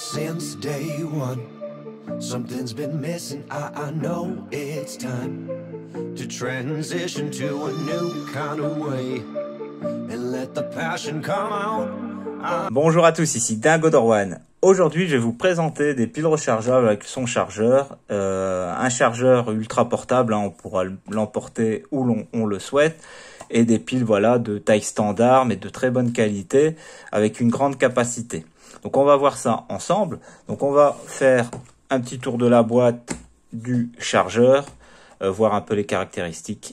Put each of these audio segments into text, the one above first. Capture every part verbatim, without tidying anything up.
since day one. Something's been missing, I, I know it's time to transition to a new kind of way and let the passion come out. I... Bonjour à tous, ici Dingodorwan. Aujourd'hui, je vais vous présenter des piles rechargeables avec son chargeur. Euh, un chargeur ultra portable, hein, on pourra l'emporter où l'on on le souhaite. Et des piles voilà de taille standard, mais de très bonne qualité, avec une grande capacité. Donc on va voir ça ensemble. Donc on va faire un petit tour de la boîte du chargeur, euh, voir un peu les caractéristiques.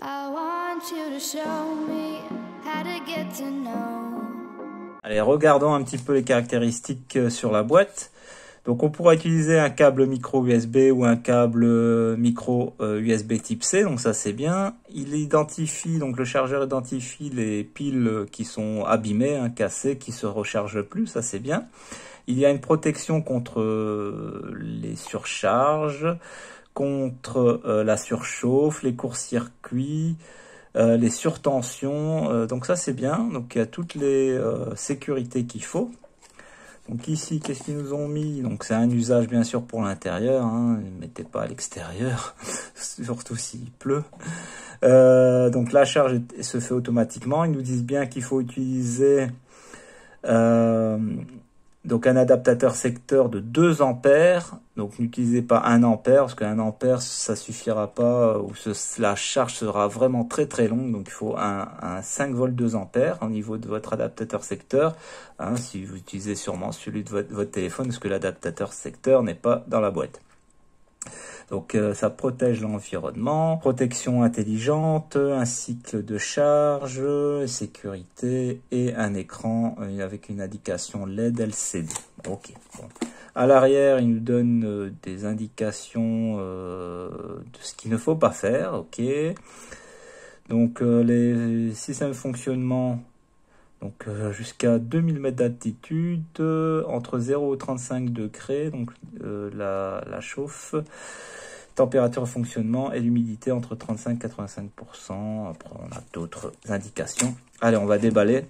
Allez, regardons un petit peu les caractéristiques sur la boîte. Donc on pourra utiliser un câble micro U S B ou un câble micro euh, U S B type C, donc ça c'est bien. Il identifie, donc le chargeur identifie les piles qui sont abîmées, hein, cassées, qui se rechargent plus, ça c'est bien. Il y a une protection contre euh, les surcharges, contre euh, la surchauffe, les courts-circuits, euh, les surtensions, euh, donc ça c'est bien. Donc il y a toutes les euh, sécurités qu'il faut. Donc ici, qu'est-ce qu'ils nous ont mis? Donc c'est un usage bien sûr pour l'intérieur, hein. Ne mettez pas à l'extérieur, surtout s'il pleut. Euh, donc la charge se fait automatiquement. Ils nous disent bien qu'il faut utiliser euh, donc un adaptateur secteur de deux ampères. Donc n'utilisez pas un ampère, parce qu'un ampère ça suffira pas, ou ce, la charge sera vraiment très très longue. Donc il faut un, un cinq volts deux ampères au niveau de votre adaptateur secteur, hein, si vous utilisez sûrement celui de votre, votre téléphone, parce que l'adaptateur secteur n'est pas dans la boîte. Donc euh, ça protège l'environnement, protection intelligente, un cycle de charge, sécurité et un écran euh, avec une indication L E D L C D. Ok. Bon. À l'arrière, il nous donne euh, des indications euh, de ce qu'il ne faut pas faire. Ok. Donc euh, les systèmes de fonctionnement. Donc euh, jusqu'à deux mille mètres d'altitude, euh, entre zéro et trente-cinq degrés, donc euh, la, la chauffe, température de fonctionnement et l'humidité entre trente-cinq et quatre-vingt-cinq pour cent. Après on a d'autres indications. Allez, on va déballer.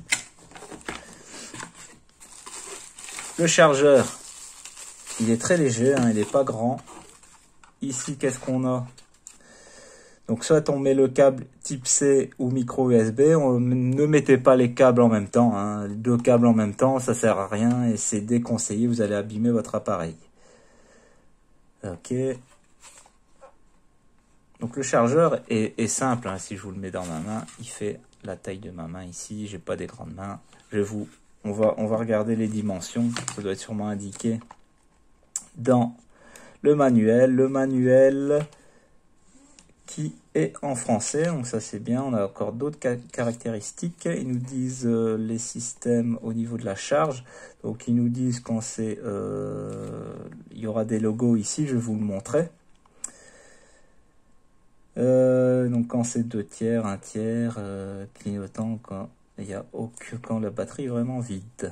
Le chargeur, il est très léger, hein, il n'est pas grand. Ici, qu'est-ce qu'on a? Donc soit on met le câble type C ou micro U S B, on, ne mettez pas les câbles en même temps, hein. Les deux câbles en même temps, ça sert à rien et c'est déconseillé, vous allez abîmer votre appareil. Ok. Donc le chargeur est, est simple, hein. Si je vous le mets dans ma main, il fait la taille de ma main ici, j'ai pas des grandes mains. Je vais vous, on va, on va regarder les dimensions, ça doit être sûrement indiqué dans le manuel. Le manuel qui est en français, donc ça c'est bien. On a encore d'autres caractéristiques. Ils nous disent euh, les systèmes au niveau de la charge. Donc ils nous disent quand c'est, euh, il y aura des logos ici, je vais vous le montrer. Euh, donc quand c'est deux tiers, un tiers, euh, clignotant quand il y a aucun, quand la batterie est vraiment vide.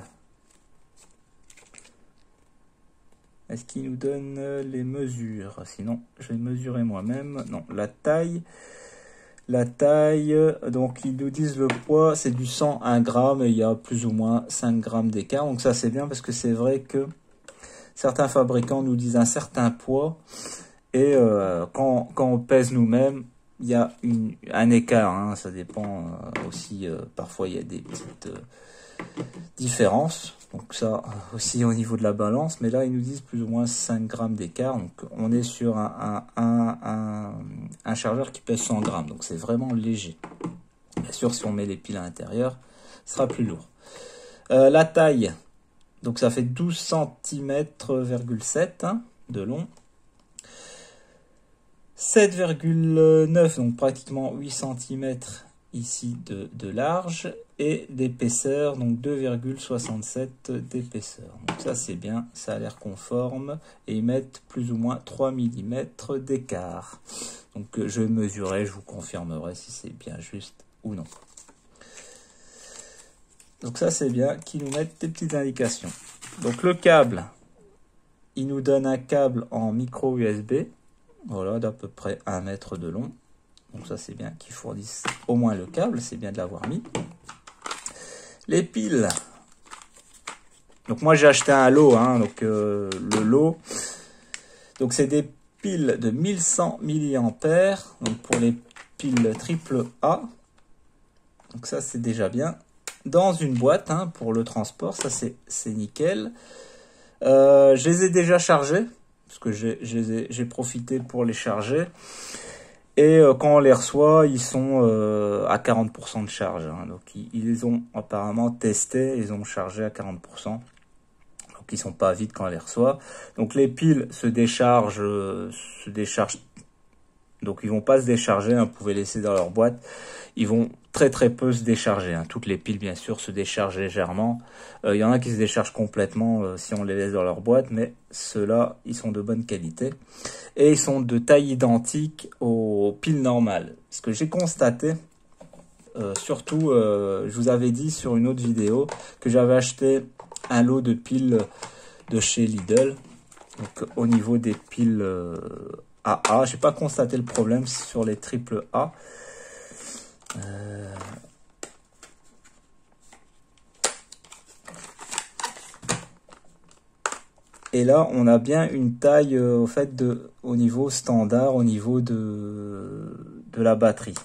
Est-ce qu'il nous donne les mesures? Sinon, je vais mesurer moi-même. Non, la taille. La taille, donc ils nous disent le poids, c'est du cent un grammes. Et il y a plus ou moins cinq grammes d'écart. Donc ça, c'est bien parce que c'est vrai que certains fabricants nous disent un certain poids. Et euh, quand, quand on pèse nous-mêmes, il y a une, un écart. Hein, ça dépend euh, aussi. Euh, parfois, il y a des petites euh, différences. Donc ça aussi au niveau de la balance, mais là ils nous disent plus ou moins cinq grammes d'écart. Donc on est sur un, un, un, un, un chargeur qui pèse cent grammes, donc c'est vraiment léger. Bien sûr, si on met les piles à l'intérieur, ce sera plus lourd. Euh, la taille, donc ça fait douze centimètres virgule sept hein, de long. sept virgule neuf, donc pratiquement huit centimètres ici de, de large, et d'épaisseur, donc deux virgule soixante-sept d'épaisseur. Donc ça c'est bien, ça a l'air conforme, et ils mettent plus ou moins trois millimètres d'écart. Donc je mesurerai, je vous confirmerai si c'est bien juste ou non. Donc ça c'est bien qu'ils nous mettent des petites indications. Donc le câble, il nous donne un câble en micro U S B, voilà, d'à peu près un mètre de long. Donc ça c'est bien qu'ils fournissent au moins le câble, c'est bien de l'avoir mis. Les piles, Donc moi j'ai acheté un lot, hein, donc euh, le lot. Donc c'est des piles de mille cent milliampères, donc pour les piles triple A. Donc ça c'est déjà bien. Dans une boîte, hein, pour le transport, ça c'est nickel. Euh, je les ai déjà chargés, parce que j'ai profité pour les charger. Et euh, quand on les reçoit, ils sont euh, à quarante pour cent de charge. Hein. Donc ils, ils les ont apparemment testés, ils ont chargé à quarante pour cent. Donc ils sont pas vides quand on les reçoit. Donc les piles se déchargent, euh, se déchargent. Donc ils vont pas se décharger, hein, vous pouvez laisser dans leur boîte. Ils vont très très peu se décharger. Hein. Toutes les piles bien sûr se déchargent légèrement. Il euh, y en a qui se déchargent complètement euh, si on les laisse dans leur boîte, mais ceux-là ils sont de bonne qualité. Et ils sont de taille identique aux piles normales. Ce que j'ai constaté, euh, surtout euh, je vous avais dit sur une autre vidéo que j'avais acheté un lot de piles de chez Lidl. Donc au niveau des piles euh, A A, j'ai pas constaté le problème sur les triple A. Euh... Et là, on a bien une taille euh, au fait de, au niveau standard, au niveau de, de la batterie.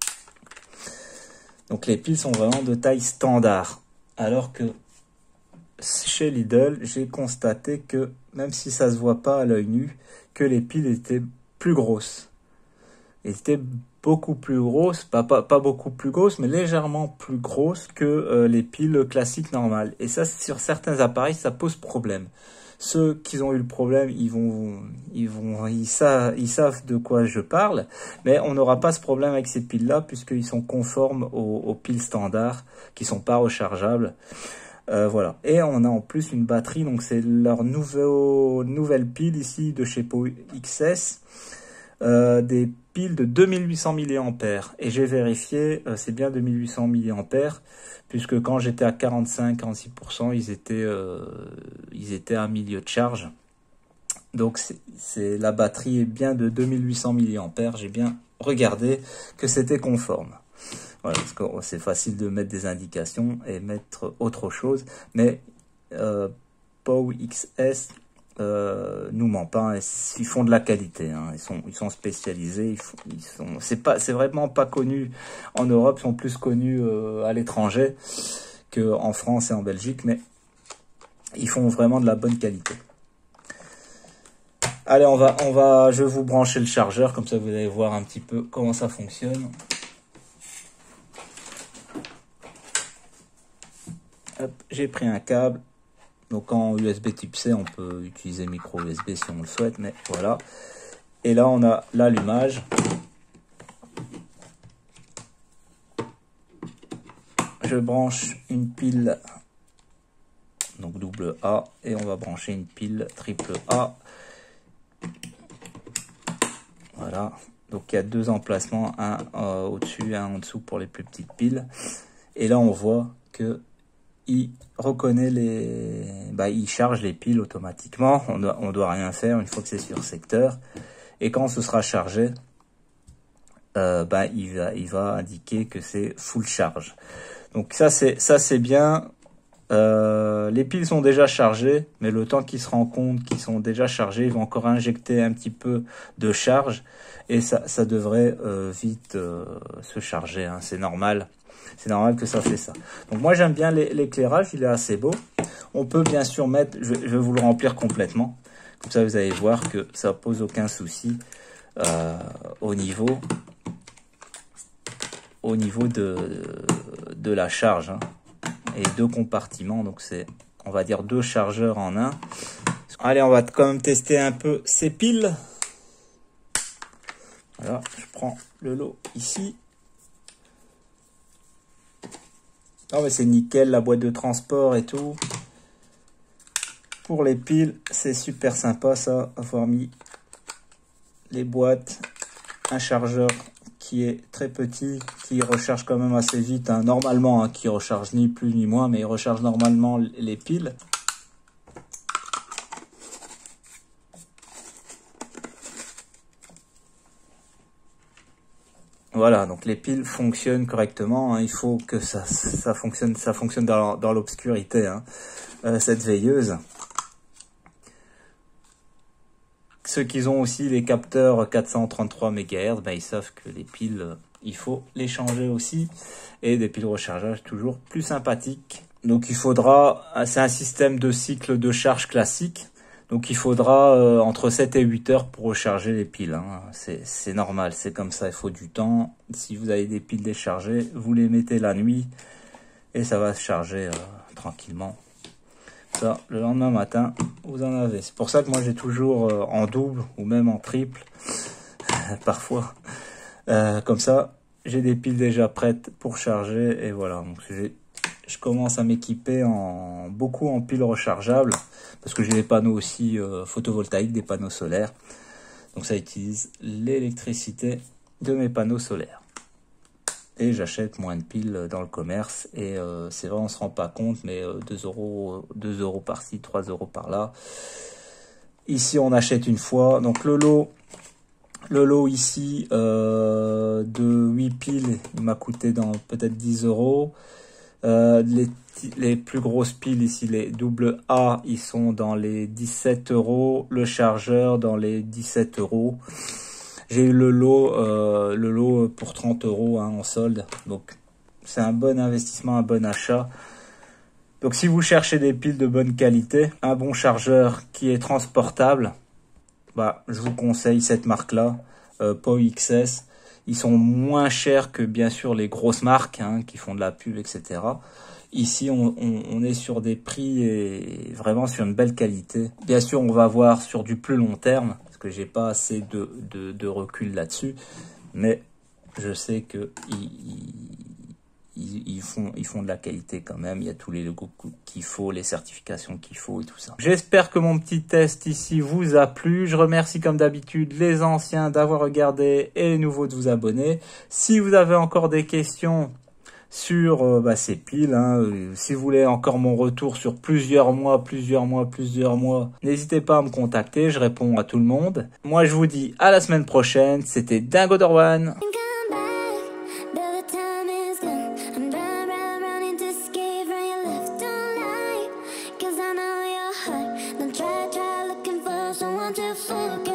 Donc les piles sont vraiment de taille standard. Alors que chez Lidl, j'ai constaté que, même si ça se voit pas à l'œil nu, que les piles étaient plus grosses. Elles étaient beaucoup plus grosses, pas, pas, pas beaucoup plus grosses, mais légèrement plus grosses que euh, les piles classiques normales. Et ça, sur certains appareils, ça pose problème. Ceux qui ont eu le problème, ils vont, ils vont, ils savent, ils savent de quoi je parle, mais on n'aura pas ce problème avec ces piles-là puisqu'ils sont conformes aux, aux piles standards qui sont pas rechargeables. Euh, voilà. Et on a en plus une batterie, donc c'est leur nouveau, nouvelle pile ici de chez P O X S, euh, des piles de deux mille huit cents milliampères. Et j'ai vérifié, euh, c'est bien deux mille huit cents milliampères. Puisque quand j'étais à quarante-cinq à quarante-six pour cent, ils étaient, euh, ils étaient à milieu de charge. Donc c'est la batterie est bien de deux mille huit cents milliampères. J'ai bien regardé que c'était conforme. Voilà, parce que c'est facile de mettre des indications et mettre autre chose. Mais euh, P O X S euh, nous ment pas. Hein, ils font de la qualité. Hein, ils sont, ils sont spécialisés. Ils, font, ils sont, c'est pas, c'est vraiment pas connu en Europe. Ils sont plus connus euh, à l'étranger que en France et en Belgique, mais ils font vraiment de la bonne qualité. Allez, on va, on va, je vais vous brancher le chargeur, comme ça vous allez voir un petit peu comment ça fonctionne. J'ai pris un câble. Donc en U S B type C, on peut utiliser micro U S B si on le souhaite, mais voilà. Et là, on a l'allumage. Je branche une pile, donc double A, et on va brancher une pile triple A. Voilà. Donc il y a deux emplacements, un euh, au-dessus, un en dessous pour les plus petites piles. Et là, on voit que il reconnaît les, bah, il charge les piles automatiquement. On doit, on doit rien faire une fois que c'est sur secteur. Et quand ce sera chargé, euh, bah, il va, il va indiquer que c'est full charge. Donc ça c'est, ça c'est bien. Euh, les piles sont déjà chargées, mais le temps qu'ils se rendent compte qu'ils sont déjà chargés, ils vont encore injecter un petit peu de charge et ça, ça devrait euh, vite euh, se charger. Hein, c'est normal. C'est normal que ça fait ça. Donc moi j'aime bien l'éclairage, il est assez beau. On peut bien sûr mettre, je, je vais vous le remplir complètement. Comme ça vous allez voir que ça pose aucun souci euh, au niveau, au niveau de, de la charge. Hein. Et deux compartiments, donc c'est, on va dire deux chargeurs en un. Allez, on va quand même tester un peu ces piles. Voilà, je prends le lot ici. Non mais c'est nickel, la boîte de transport et tout. Pour les piles, c'est super sympa ça, avoir mis les boîtes, un chargeur qui est très petit, qui recharge quand même assez vite, hein, normalement, hein, qui recharge ni plus ni moins, mais il recharge normalement les piles. Voilà, donc les piles fonctionnent correctement. Hein, il faut que ça, ça fonctionne, ça fonctionne dans, dans l'obscurité. Hein. euh, cette veilleuse. Ceux qui ont aussi les capteurs quatre cent trente-trois mégahertz, ben, ils savent que les piles, euh, il faut les changer aussi. Et des piles rechargeables toujours plus sympathiques. Donc il faudra, c'est un système de cycle de charge classique. Donc il faudra euh, entre sept et huit heures pour recharger les piles. Hein. C'est normal, c'est comme ça, il faut du temps. Si vous avez des piles déchargées, vous les mettez la nuit et ça va se charger euh, tranquillement. Ça, le lendemain matin, vous en avez. C'est pour ça que moi j'ai toujours euh, en double ou même en triple, parfois. Euh, comme ça, j'ai des piles déjà prêtes pour charger et voilà. Donc je commence à m'équiper en beaucoup en piles rechargeables parce que j'ai des panneaux aussi euh, photovoltaïques, des panneaux solaires. Donc ça utilise l'électricité de mes panneaux solaires. Et j'achète moins de piles dans le commerce. Et euh, c'est vrai, on se rend pas compte, mais euh, deux euros, deux euros par-ci, trois euros par-là. Ici, on achète une fois. Donc le lot, le lot ici euh, de huit piles, il m'a coûté dans peut-être dix euros. Euh, les, les plus grosses piles ici, les double A, ils sont dans les dix-sept euros. Le chargeur dans les dix-sept euros. J'ai eu le lot, euh, le lot pour trente euros hein, en solde. Donc, c'est un bon investissement, un bon achat. Donc, si vous cherchez des piles de bonne qualité, un bon chargeur qui est transportable, bah, je vous conseille cette marque-là, euh, P O X S. Ils sont moins chers que, bien sûr, les grosses marques hein, qui font de la pub, et cetera. Ici, on, on, on est sur des prix et vraiment sur une belle qualité. Bien sûr, on va voir sur du plus long terme, parce que j'ai pas assez de, de, de recul là-dessus, mais je sais que ils, ils, ils, font, ils font de la qualité quand même. Il y a tous les logos qu'il faut, les certifications qu'il faut et tout ça. J'espère que mon petit test ici vous a plu. Je remercie comme d'habitude les anciens d'avoir regardé et les nouveaux de vous abonner. Si vous avez encore des questions sur euh, bah, ces piles, hein. Euh, si vous voulez encore mon retour sur plusieurs mois, plusieurs mois, plusieurs mois, n'hésitez pas à me contacter, je réponds à tout le monde. Moi je vous dis à la semaine prochaine, c'était Dingo Dorwan. Don't try, try looking for someone to forget.